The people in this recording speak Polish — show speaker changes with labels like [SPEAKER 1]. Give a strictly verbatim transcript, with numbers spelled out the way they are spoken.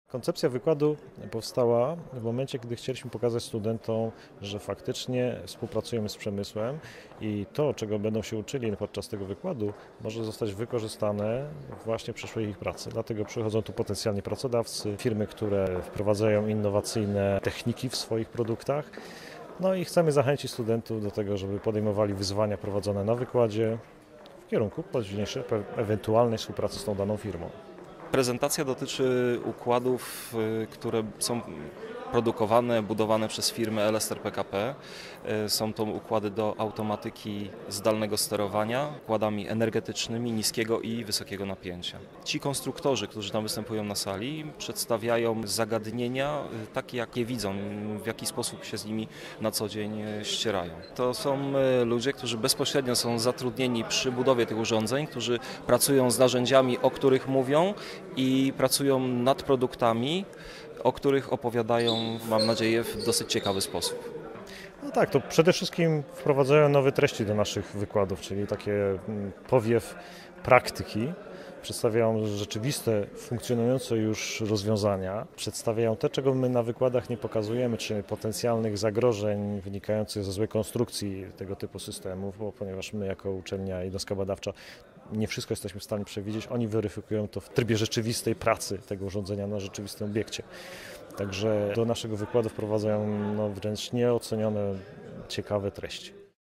[SPEAKER 1] Koncepcja wykładu powstała w momencie, gdy chcieliśmy pokazać studentom, że faktycznie współpracujemy z przemysłem i to, czego będą się uczyli podczas tego wykładu, może zostać wykorzystane właśnie w przyszłej ich pracy. Dlatego przychodzą tu potencjalni pracodawcy, firmy, które wprowadzają innowacyjne techniki w swoich produktach. No i chcemy zachęcić studentów do tego, żeby podejmowali wyzwania prowadzone na wykładzie w kierunku późniejszej ewentualnej współpracy z tą daną firmą.
[SPEAKER 2] Prezentacja dotyczy układów, które są produkowane, budowane przez firmę L S R P K P. Są to układy do automatyki zdalnego sterowania, układami energetycznymi niskiego i wysokiego napięcia. Ci konstruktorzy, którzy tam występują na sali, przedstawiają zagadnienia takie, jakie widzą, w jaki sposób się z nimi na co dzień ścierają. To są ludzie, którzy bezpośrednio są zatrudnieni przy budowie tych urządzeń, którzy pracują z narzędziami, o których mówią i pracują nad produktami, o których opowiadają, mam nadzieję, w dosyć ciekawy sposób.
[SPEAKER 1] No tak, to przede wszystkim wprowadzają nowe treści do naszych wykładów, czyli takie powiew praktyki. Przedstawiają rzeczywiste, funkcjonujące już rozwiązania, przedstawiają te, czego my na wykładach nie pokazujemy, czyli potencjalnych zagrożeń wynikających ze złej konstrukcji tego typu systemów, bo ponieważ my jako uczelnia jednostka badawcza nie wszystko jesteśmy w stanie przewidzieć, oni weryfikują to w trybie rzeczywistej pracy tego urządzenia na rzeczywistym obiekcie. Także do naszego wykładu wprowadzają no, wręcz nieocenione, ciekawe treści.